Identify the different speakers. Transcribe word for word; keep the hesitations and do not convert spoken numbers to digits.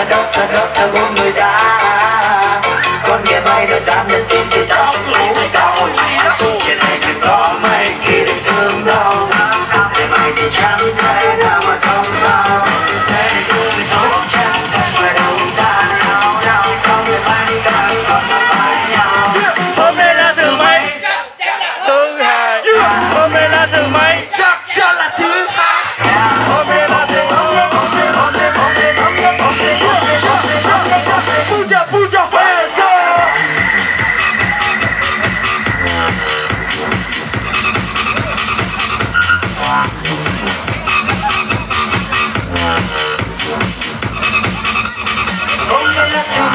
Speaker 1: đốc thật đốc ta buông người ra. Con nghe bay đã dám nhận tin thì ta sẽ lấy lại đầu. Trên này chẳng có mây khi được sương đâu. Để mày thì chẳng thấy nào mà sống đâu. Thế thì cứ phải tốt chẳng cần phải đâu xa nào nào. Không thể bay càng còn là bay nhau.
Speaker 2: Hôm nay là thứ mấy? Thứ hai. Hôm nay là thứ mấy?
Speaker 3: Chắc chắn là thứ hai.
Speaker 2: Hôm nay là thứ mấy?
Speaker 3: Puja, puja, peso.
Speaker 1: Hôm nay là thứ